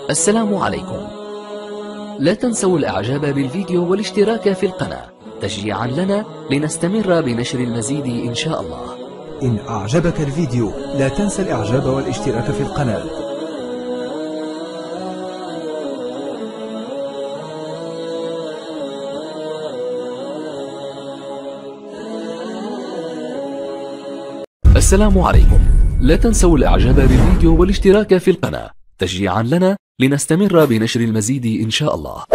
السلام عليكم. لا تنسوا الاعجاب بالفيديو والاشتراك في القناة تشجيعا لنا لنستمر بنشر المزيد ان شاء الله. إن أعجبك الفيديو لا تنسى الإعجاب والاشتراك في القناة. السلام عليكم. لا تنسوا الاعجاب بالفيديو والاشتراك في القناة تشجيعا لنا لنستمر بنشر المزيد ان شاء الله.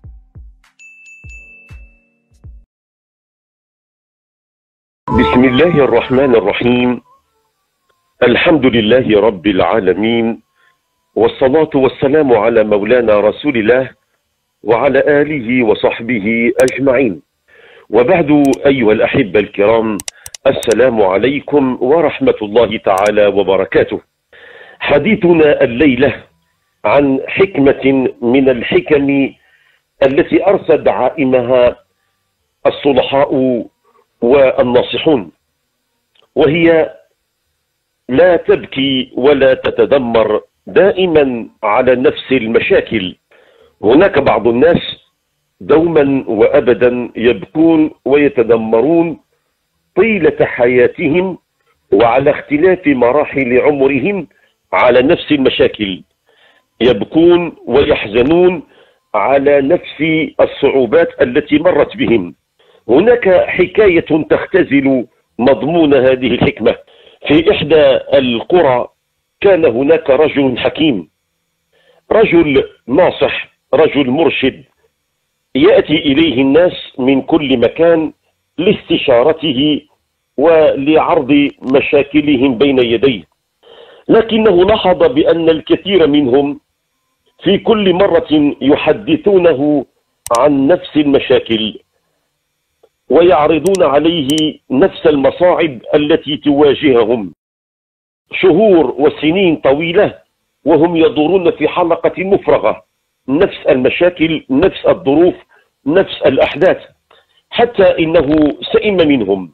بسم الله الرحمن الرحيم. الحمد لله رب العالمين، والصلاة والسلام على مولانا رسول الله وعلى آله وصحبه أجمعين، وبعد أيها الأحبة الكرام، السلام عليكم ورحمة الله تعالى وبركاته. حديثنا الليلة عن حكمة من الحكم التي أرسى دعائمها الصلحاء والناصحون، وهي لا تبكي ولا تتذمر دائما على نفس المشاكل. هناك بعض الناس دوما وأبدا يبكون ويتذمرون طيلة حياتهم وعلى اختلاف مراحل عمرهم على نفس المشاكل، يبكون ويحزنون على نفس الصعوبات التي مرت بهم. هناك حكاية تختزل مضمون هذه الحكمة. في إحدى القرى كان هناك رجل حكيم، رجل ناصح، رجل مرشد، يأتي إليه الناس من كل مكان لاستشارته ولعرض مشاكلهم بين يديه، لكنه لاحظ بأن الكثير منهم في كل مرة يحدثونه عن نفس المشاكل ويعرضون عليه نفس المصاعب التي تواجههم شهور وسنين طويلة، وهم يدورون في حلقة مفرغة، نفس المشاكل، نفس الظروف، نفس الأحداث، حتى إنه سئم منهم.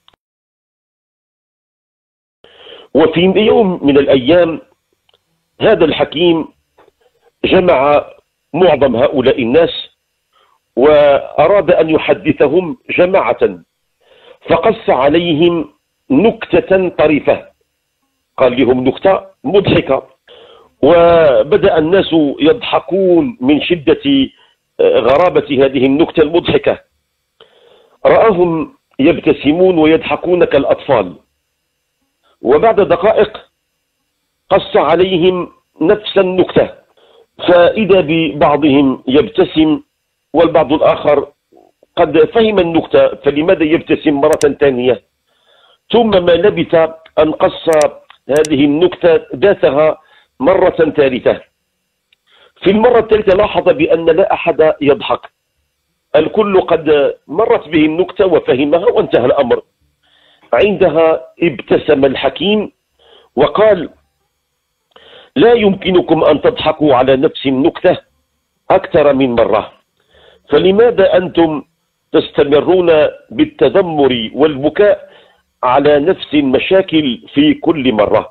وفي يوم من الأيام هذا الحكيم جمع معظم هؤلاء الناس وأراد أن يحدثهم جماعة، فقص عليهم نكتة طريفة، قال لهم نكتة مضحكة، وبدأ الناس يضحكون من شدة غرابة هذه النكتة المضحكة. رآهم يبتسمون ويضحكون كالأطفال، وبعد دقائق قص عليهم نفس النكتة، فإذا ببعضهم يبتسم والبعض الآخر قد فهم النكتة، فلماذا يبتسم مرة ثانية؟ ثم ما لبث أن قص هذه النكتة ذاتها مرة ثالثة. في المرة الثالثة لاحظ بأن لا أحد يضحك، الكل قد مرت به النكتة وفهمها وانتهى الأمر. عندها ابتسم الحكيم وقال: لا يمكنكم أن تضحكوا على نفس النكتة أكثر من مرة، فلماذا أنتم تستمرون بالتذمر والبكاء على نفس المشاكل في كل مرة؟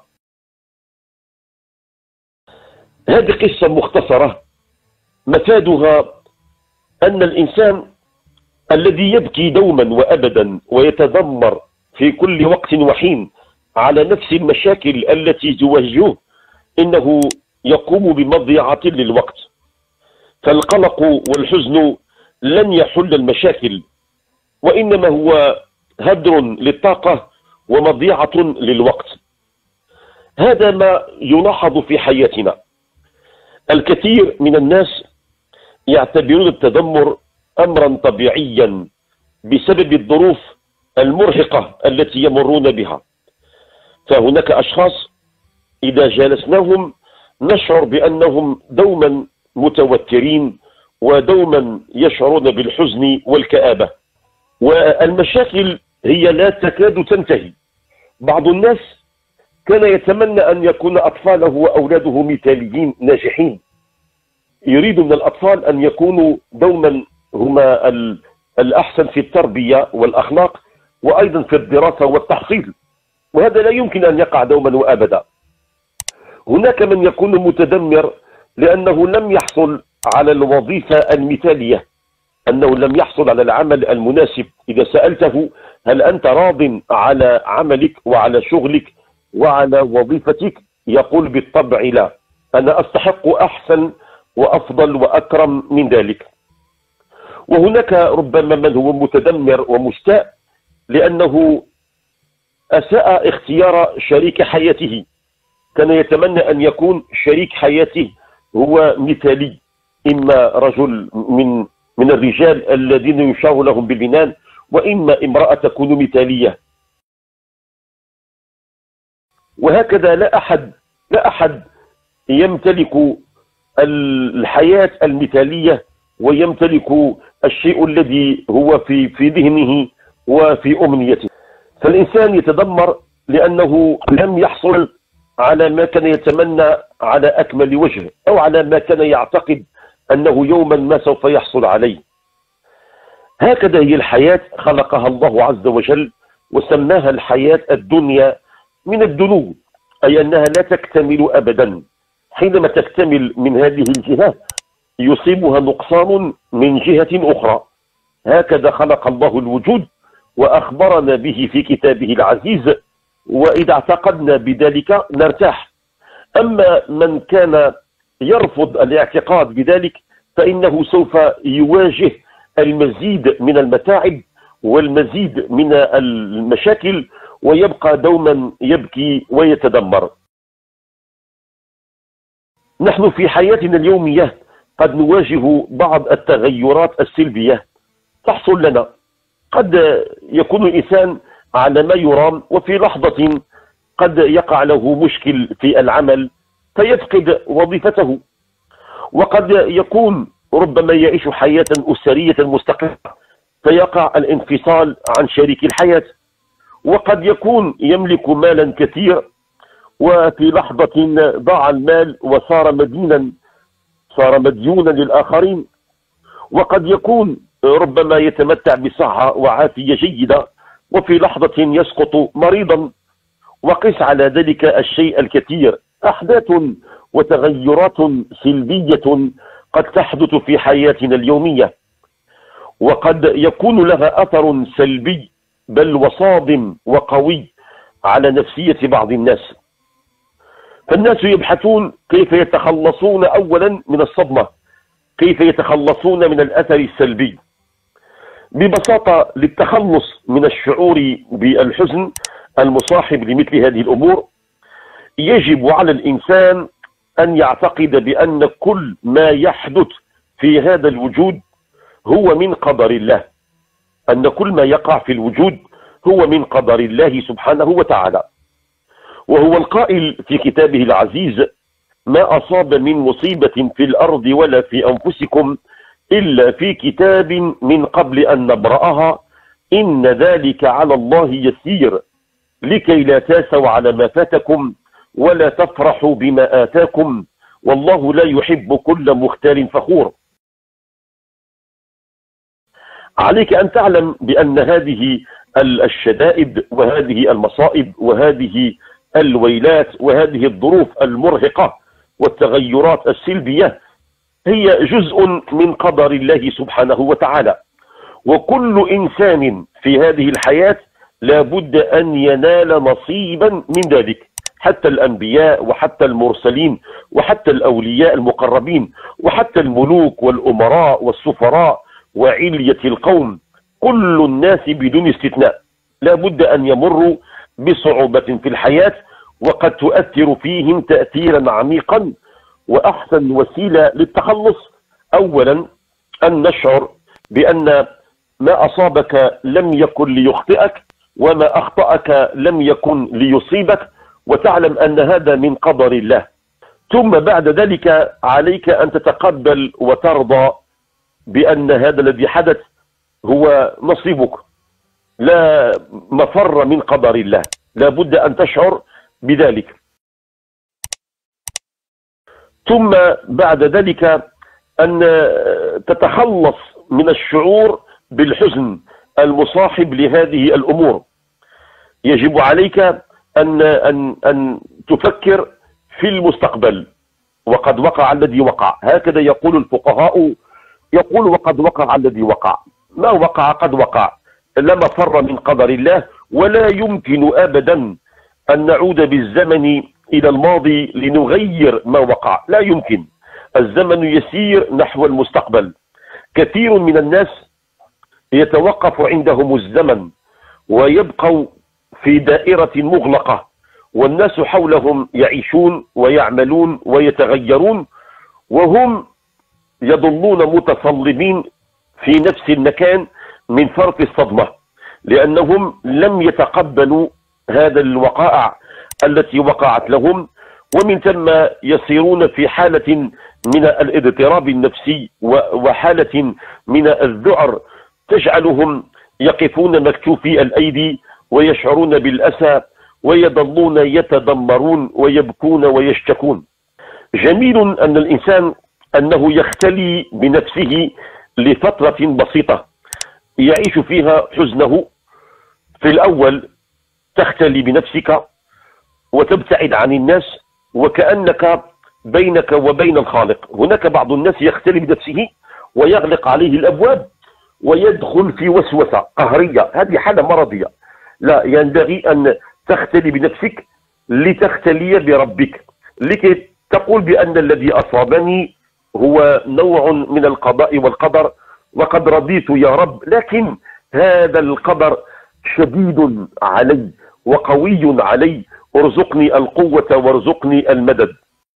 هذه قصة مختصرة مفادها أن الإنسان الذي يبكي دوما وأبدا ويتذمر في كل وقت وحين على نفس المشاكل التي تواجهه إنه يقوم بمضيعة للوقت، فالقلق والحزن لن يحل المشاكل، وإنما هو هدر للطاقة ومضيعة للوقت. هذا ما يلاحظ في حياتنا. الكثير من الناس يعتبرون التذمر أمرا طبيعيا بسبب الظروف المرهقة التي يمرون بها، فهناك أشخاص إذا جالسناهم نشعر بأنهم دوما متوترين ودوما يشعرون بالحزن والكآبة، والمشاكل هي لا تكاد تنتهي. بعض الناس كان يتمنى أن يكون أطفاله وأولاده مثاليين ناجحين، يريد من الأطفال أن يكونوا دوما هما الأحسن في التربية والأخلاق وأيضا في الدراسة والتحصيل، وهذا لا يمكن أن يقع دوما وأبدا. هناك من يكون متذمر لأنه لم يحصل على الوظيفة المثالية، أنه لم يحصل على العمل المناسب. إذا سألته هل أنت راض على عملك وعلى شغلك وعلى وظيفتك، يقول بالطبع لا، أنا أستحق أحسن وأفضل وأكرم من ذلك. وهناك ربما من هو متذمر ومستاء لأنه أساء اختيار شريك حياته، كان يتمنى أن يكون شريك حياته هو مثالي، إما رجل من الرجال الذين يشار لهم بالبنان، وإما امرأة تكون مثالية. وهكذا لا أحد يمتلك الحياة المثالية ويمتلك الشيء الذي هو في ذهنه وفي أمنيته. فالإنسان يتذمر لأنه لم يحصل على ما كان يتمنى على أكمل وجه، أو على ما كان يعتقد أنه يوما ما سوف يحصل عليه. هكذا هي الحياة، خلقها الله عز وجل وسماها الحياة الدنيا من الدنو، أي أنها لا تكتمل أبدا. حينما تكتمل من هذه الجهة يصيبها نقصان من جهة أخرى. هكذا خلق الله الوجود وأخبرنا به في كتابه العزيز، وإذا اعتقدنا بذلك نرتاح. أما من كان يرفض الاعتقاد بذلك فإنه سوف يواجه المزيد من المتاعب والمزيد من المشاكل، ويبقى دوما يبكي ويتذمر. نحن في حياتنا اليومية قد نواجه بعض التغيرات السلبية تحصل لنا. قد يكون الإنسان على ما يرام، وفي لحظة قد يقع له مشكل في العمل فيفقد وظيفته، وقد يكون ربما يعيش حياة أسرية مستقلة فيقع الانفصال عن شريك الحياة، وقد يكون يملك مالا كثير وفي لحظة ضاع المال وصار مدينا، صار مديونا للآخرين، وقد يكون ربما يتمتع بصحة وعافية جيدة وفي لحظة يسقط مريضا. وقس على ذلك الشيء الكثير، أحداث وتغيرات سلبية قد تحدث في حياتنا اليومية، وقد يكون لها أثر سلبي بل وصادم وقوي على نفسية بعض الناس. فالناس يبحثون كيف يتخلصون أولا من الصدمة، كيف يتخلصون من الأثر السلبي. ببساطة للتخلص من الشعور بالحزن المصاحب لمثل هذه الأمور يجب على الإنسان أن يعتقد بأن كل ما يحدث في هذا الوجود هو من قدر الله، أن كل ما يقع في الوجود هو من قدر الله سبحانه وتعالى. وهو القائل في كتابه العزيز: ما أصاب من مصيبة في الأرض ولا في أنفسكم إلا في كتاب من قبل أن نبرأها إن ذلك على الله يسير لكي لا تاسوا على ما فاتكم ولا تفرحوا بما آتاكم والله لا يحب كل مختال فخور. عليك أن تعلم بأن هذه الشدائد وهذه المصائب وهذه الويلات وهذه الظروف المرهقة والتغيرات السلبية هي جزء من قدر الله سبحانه وتعالى. وكل إنسان في هذه الحياة لابد أن ينال نصيبا من ذلك، حتى الأنبياء وحتى المرسلين وحتى الأولياء المقربين وحتى الملوك والأمراء والسفراء وعلية القوم، كل الناس بدون استثناء لابد أن يمروا بصعوبة في الحياة وقد تؤثر فيهم تأثيرا عميقا. وأحسن وسيلة للتخلص أولا أن نشعر بأن ما أصابك لم يكن ليخطئك وما أخطأك لم يكن ليصيبك، وتعلم أن هذا من قدر الله. ثم بعد ذلك عليك أن تتقبل وترضى بأن هذا الذي حدث هو نصيبك، لا مفر من قدر الله، لا بد أن تشعر بذلك. ثم بعد ذلك أن تتخلص من الشعور بالحزن المصاحب لهذه الأمور. يجب عليك أن تفكر في المستقبل، وقد وقع الذي وقع، هكذا يقول الفقهاء، يقول وقد وقع الذي وقع، ما وقع قد وقع، لا مفر من قدر الله، ولا يمكن أبدا أن نعود بالزمن إلى الماضي لنغير ما وقع، لا يمكن. الزمن يسير نحو المستقبل. كثير من الناس يتوقف عندهم الزمن ويبقوا في دائرة مغلقة، والناس حولهم يعيشون ويعملون ويتغيرون، وهم يظلون متصلبين في نفس المكان من فرط الصدمة، لأنهم لم يتقبلوا هذا الوقائع التي وقعت لهم، ومن ثم يصيرون في حالة من الاضطراب النفسي وحالة من الذعر تجعلهم يقفون مكتوفي الأيدي ويشعرون بالأسى ويظلون يتدمرون ويبكون ويشتكون. جميل أن الإنسان أنه يختلي بنفسه لفترة بسيطة يعيش فيها حزنه. في الأول تختلي بنفسك وتبتعد عن الناس وكأنك بينك وبين الخالق. هناك بعض الناس يختلي بنفسه ويغلق عليه الأبواب ويدخل في وسوسة قهرية، هذه حالة مرضية. لا، ينبغي أن تختلي بنفسك لتختلي بربك، لكي تقول بأن الذي أصابني هو نوع من القضاء والقدر، وقد رضيت يا رب، لكن هذا القدر شديد علي وقوي علي، ارزقني القوة وارزقني المدد.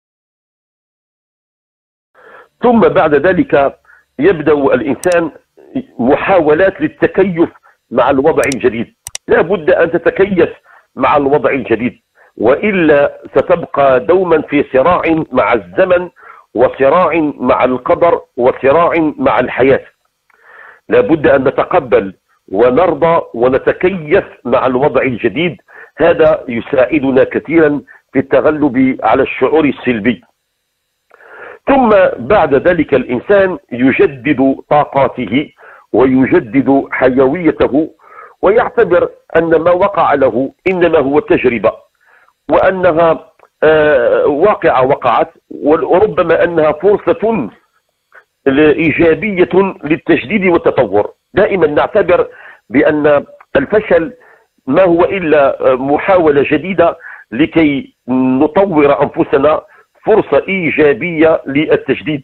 ثم بعد ذلك يبدأ الإنسان محاولات للتكيف مع الوضع الجديد. لا بد أن تتكيف مع الوضع الجديد، وإلا ستبقى دوما في صراع مع الزمن وصراع مع القدر وصراع مع الحياة. لا بد أن نتقبل ونرضى ونتكيف مع الوضع الجديد، هذا يساعدنا كثيرا في التغلب على الشعور السلبي. ثم بعد ذلك الإنسان يجدد طاقاته ويجدد حيويته، ويعتبر أن ما وقع له إنما هو تجربة، وأنها واقعة وقعت، وربما أنها فرصة إيجابية للتجديد والتطور. دائما نعتبر بأن الفشل ما هو إلا محاولة جديدة لكي نطور أنفسنا، فرصة إيجابية للتجديد.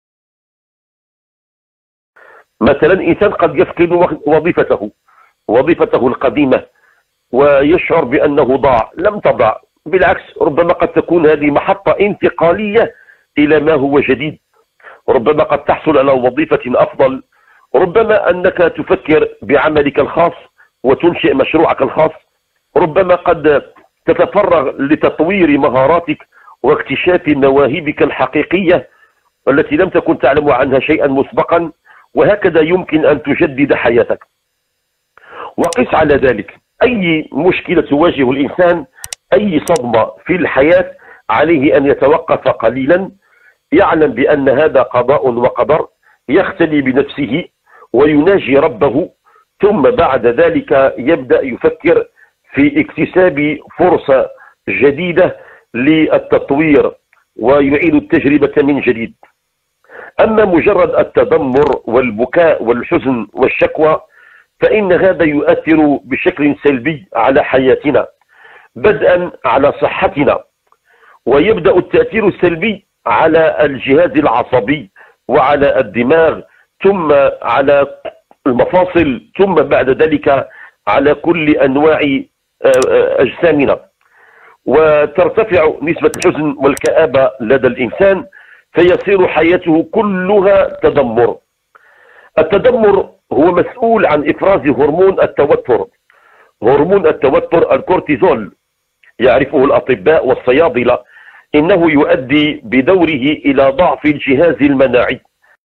مثلا إنسان قد يفقد وظيفته القديمة ويشعر بأنه ضاع. لم تضع، بالعكس، ربما قد تكون هذه محطة انتقالية إلى ما هو جديد. ربما قد تحصل على وظيفة أفضل، ربما أنك تفكر بعملك الخاص وتنشئ مشروعك الخاص، ربما قد تتفرغ لتطوير مهاراتك واكتشاف مواهبك الحقيقية التي لم تكن تعلم عنها شيئا مسبقا، وهكذا يمكن أن تجدد حياتك. وقس على ذلك أي مشكلة تواجه الإنسان، أي صدمة في الحياة، عليه أن يتوقف قليلا، يعلم بأن هذا قضاء وقدر، يختلي بنفسه ويناجي ربه، ثم بعد ذلك يبدأ يفكر في اكتساب فرصة جديدة للتطوير ويعيد التجربة من جديد. أما مجرد التذمر والبكاء والحزن والشكوى فإن هذا يؤثر بشكل سلبي على حياتنا، بدءا على صحتنا، ويبدأ التأثير السلبي على الجهاز العصبي وعلى الدماغ، ثم على المفاصل، ثم بعد ذلك على كل أنواع أجسامنا، وترتفع نسبة الحزن والكآبة لدى الإنسان، فيصير حياته كلها تدمر. التدمر هو مسؤول عن إفراز هرمون التوتر. هرمون التوتر الكورتيزول يعرفه الأطباء والصيادلة، إنه يؤدي بدوره إلى ضعف الجهاز المناعي.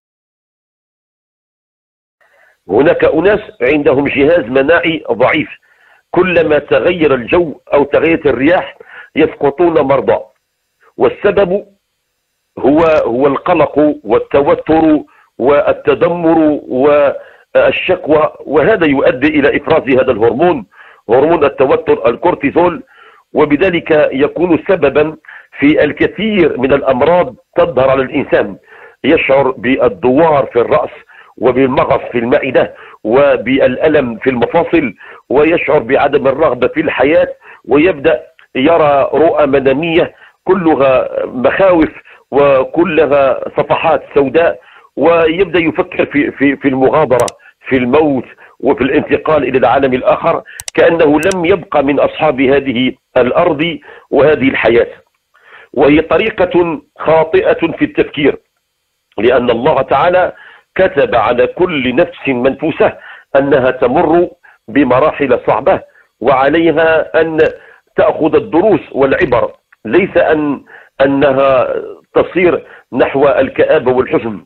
هناك أناس عندهم جهاز مناعي ضعيف، كلما تغير الجو أو تغيرت الرياح يسقطون مرضى، والسبب هو القلق والتوتر والتدمر والشكوى، وهذا يؤدي إلى إفراز هذا الهرمون، هرمون التوتر الكورتيزول، وبذلك يكون سببا في الكثير من الأمراض تظهر على الإنسان، يشعر بالدوار في الرأس وبالمغص في المعدة وبالألم في المفاصل، ويشعر بعدم الرغبة في الحياة، ويبدأ يرى رؤى منامية كلها مخاوف وكلها صفحات سوداء، ويبدأ يفكر في المغادرة، في الموت، وفي الانتقال إلى العالم الآخر، كأنه لم يبقى من أصحاب هذه الأرض وهذه الحياة. وهي طريقة خاطئة في التفكير، لأن الله تعالى كتب على كل نفس منفوسة أنها تمر بمراحل صعبة، وعليها أن تأخذ الدروس والعبر، ليس أنها تصير نحو الكآبة والحزن.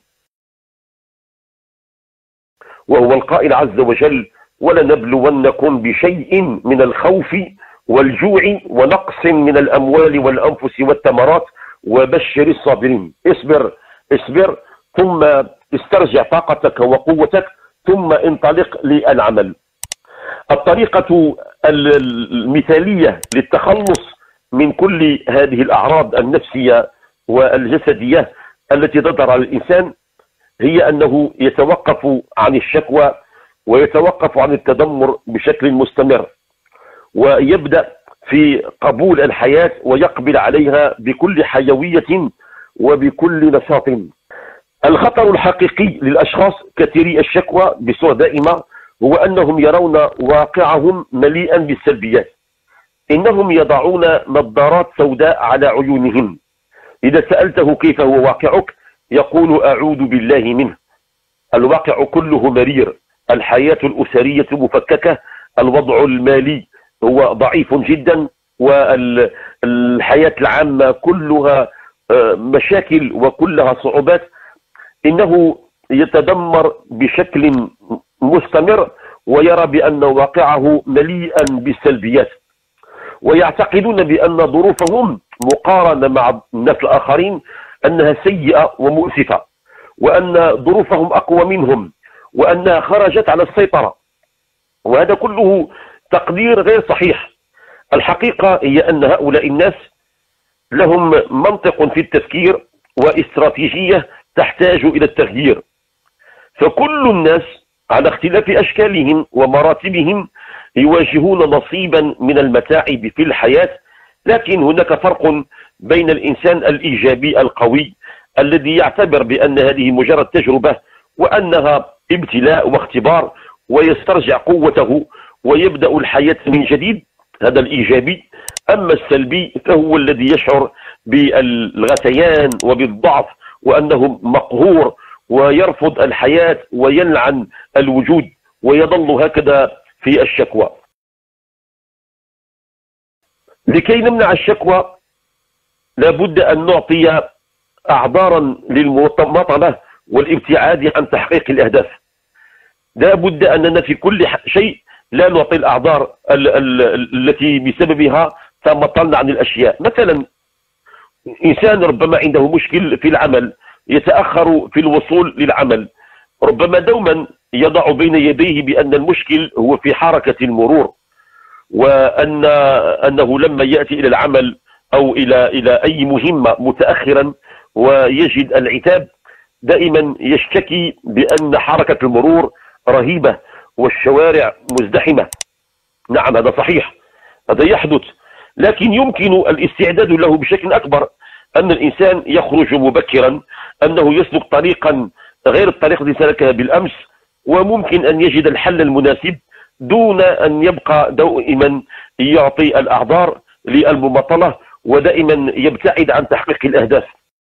وهو القائل عز وجل: ولنبلونكم بشيء من الخوف والجوع ونقص من الأموال والأنفس والثمرات وبشر الصابرين. اصبر ثم استرجع طاقتك وقوتك ثم انطلق للعمل. الطريقة المثالية للتخلص من كل هذه الأعراض النفسية والجسدية التي تظهر على الإنسان هي أنه يتوقف عن الشكوى ويتوقف عن التذمر بشكل مستمر، ويبدأ في قبول الحياة ويقبل عليها بكل حيوية وبكل نشاط. الخطر الحقيقي للأشخاص كثيري الشكوى بصورة دائمة هو أنهم يرون واقعهم مليئا بالسلبيات. إنهم يضعون نظارات سوداء على عيونهم. إذا سألته كيف هو واقعك يقول: أعوذ بالله منه. الواقع كله مرير، الحياة الأسرية مفككة، الوضع المالي هو ضعيف جدا، والحياة العامة كلها مشاكل وكلها صعوبات. إنه يتدمر بشكل مستمر ويرى بأن واقعه مليئا بالسلبيات، ويعتقدون بأن ظروفهم مقارنة مع الناس الآخرين أنها سيئة ومؤسفة، وأن ظروفهم أقوى منهم، وأنها خرجت على السيطرة. وهذا كله تقدير غير صحيح. الحقيقة هي أن هؤلاء الناس لهم منطق في التفكير واستراتيجية تحتاج إلى التغيير. فكل الناس على اختلاف أشكالهم ومراتبهم يواجهون نصيبا من المتاعب في الحياة، لكن هناك فرق بين الإنسان الإيجابي القوي الذي يعتبر بأن هذه مجرد تجربة وأنها ابتلاء واختبار، ويسترجع قوته ويبدأ الحياة من جديد، هذا الإيجابي. أما السلبي فهو الذي يشعر بالغثيان وبالضعف وأنه مقهور ويرفض الحياة ويلعن الوجود ويظل هكذا في الشكوى. لكي نمنع الشكوى لابد أن نعطي أعذارا للمطالبة والابتعاد عن تحقيق الأهداف. لابد أننا في كل شيء لا نعطي الأعذار التي بسببها تمطلنا عن الأشياء. مثلا إنسان ربما عنده مشكل في العمل، يتأخر في الوصول للعمل، ربما دوما يضع بين يديه بأن المشكل هو في حركة المرور، وأنه لما يأتي إلى العمل أو إلى أي مهمة متأخرا ويجد العتاب، دائما يشتكي بأن حركة المرور رهيبة والشوارع مزدحمة. نعم، هذا صحيح، هذا يحدث، لكن يمكن الاستعداد له بشكل أكبر. أن الإنسان يخرج مبكرا، أنه يسلك طريقا غير الطريقة التي سلكها بالأمس، وممكن أن يجد الحل المناسب دون أن يبقى دائما يعطي الأعذار للمماطلة ودائما يبتعد عن تحقيق الأهداف.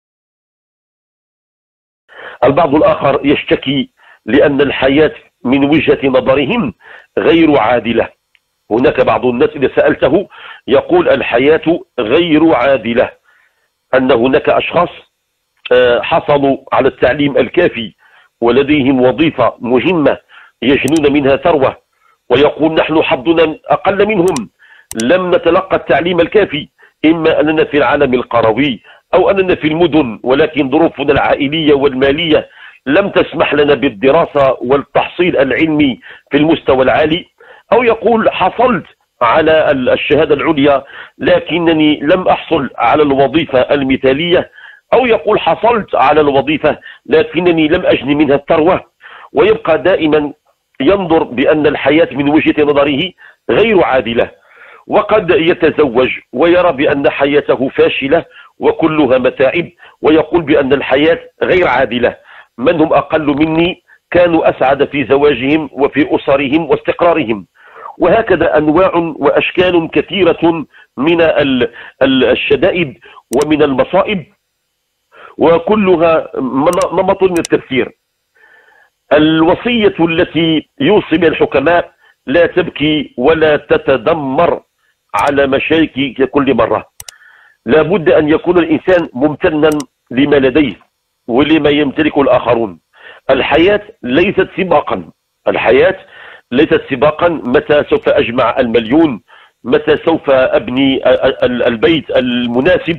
البعض الآخر يشتكي لأن الحياة من وجهة نظرهم غير عادلة. هناك بعض الناس إذا سألته يقول الحياة غير عادلة، أن هناك أشخاص حصلوا على التعليم الكافي ولديهم وظيفة مهمة يجنون منها ثروة، ويقول نحن حظنا أقل منهم، لم نتلقى التعليم الكافي، إما أننا في العالم القروي أو أننا في المدن، ولكن ظروفنا العائلية والمالية لم تسمح لنا بالدراسة والتحصيل العلمي في المستوى العالي. أو يقول حصلت على الشهادة العليا لكنني لم أحصل على الوظيفة المثالية، أو يقول حصلت على الوظيفة لكنني لم أجن منها الثروة، ويبقى دائما ينظر بأن الحياة من وجهة نظره غير عادلة، وقد يتزوج ويرى بأن حياته فاشلة وكلها متاعب، ويقول بأن الحياة غير عادلة. من هم أقل مني كانوا أسعد في زواجهم وفي أسرهم واستقرارهم. وهكذا أنواع وأشكال كثيرة من الشدائد ومن المصائب، وكلها نمط من التفسير. الوصية التي يوصي بها الحكماء: لا تبكي ولا تتذمر على مشاكلك كل مرة. لا بد أن يكون الإنسان ممتنا لما لديه ولما يمتلكه الآخرون. الحياة ليست سباقا، الحياة ليست سباقا متى سوف أجمع المليون، متى سوف أبني البيت المناسب،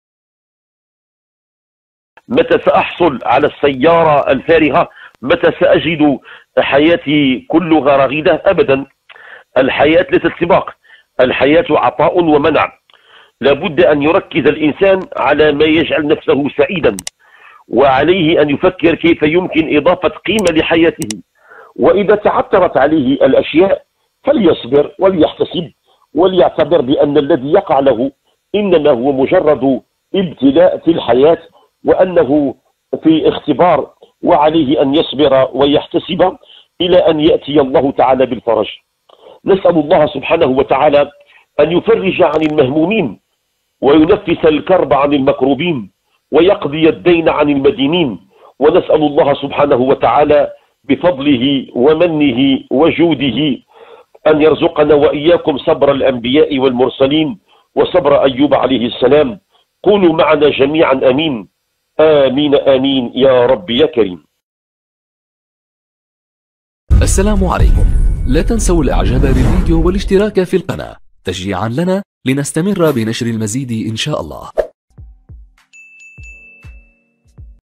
متى سأحصل على السيارة الفارهة، متى سأجد حياتي كلها رغيدة. أبدا، الحياة ليست سباق، الحياة عطاء ومنع. لابد أن يركز الإنسان على ما يجعل نفسه سعيدا، وعليه أن يفكر كيف يمكن إضافة قيمة لحياته. وإذا تعثرت عليه الأشياء فليصبر وليحتسب، وليعتبر بأن الذي يقع له إنما هو مجرد ابتلاء في الحياة، وأنه في اختبار، وعليه أن يصبر ويحتسب إلى أن يأتي الله تعالى بالفرج. نسأل الله سبحانه وتعالى أن يفرج عن المهمومين، وينفس الكرب عن المكروبين، ويقضي الدين عن المدينين. ونسأل الله سبحانه وتعالى بفضله ومنه وجوده أن يرزقنا وإياكم صبر الأنبياء والمرسلين وصبر أيوب عليه السلام. كونوا معنا جميعا أمين آمين آمين يا رب يا كريم. السلام عليكم. لا تنسوا الإعجاب بالفيديو والاشتراك في القناة تشجيعا لنا لنستمر بنشر المزيد إن شاء الله.